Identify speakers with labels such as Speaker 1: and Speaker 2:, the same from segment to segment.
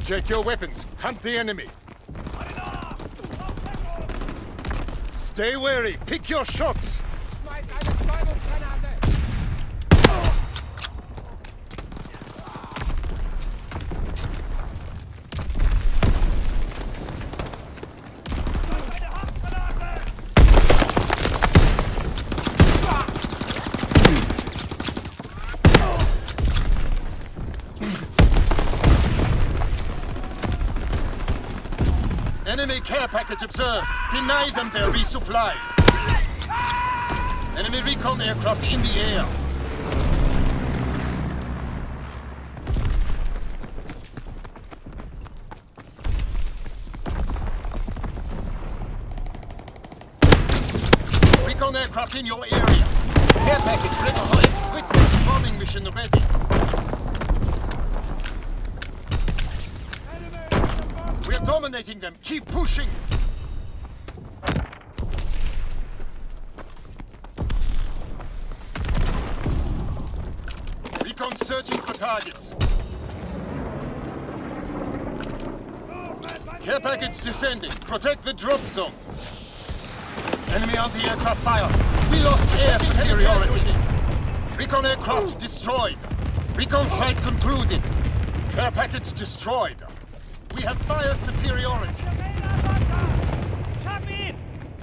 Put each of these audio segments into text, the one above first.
Speaker 1: Check your weapons. Hunt the enemy. Stay wary. Pick your shots.
Speaker 2: Enemy care package observed. Deny them their resupply. Enemy recon aircraft in the air. Recon aircraft in your area. Care package ready for exquisite bombing mission ready. We're dominating them. Keep pushing. Recon searching for targets. Care package descending. Protect the drop zone. Enemy anti-aircraft fire. We lost air superiority. Recon aircraft destroyed. Recon flight concluded. Care package destroyed. We have fire superiority.
Speaker 3: Chop in!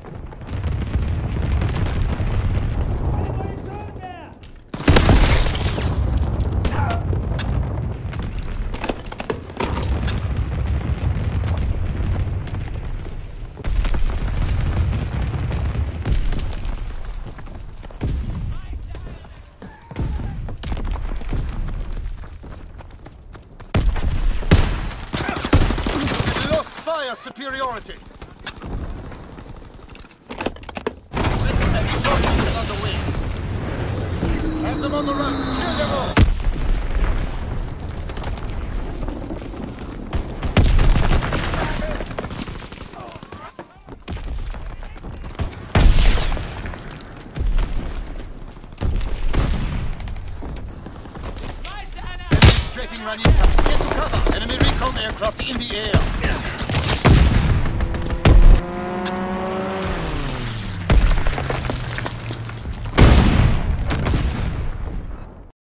Speaker 2: Fire superiority. Let's extraction on the way. Have them on the run. Kill them all. Demonstrating running. Get to cover. Enemy recon aircraft in the air.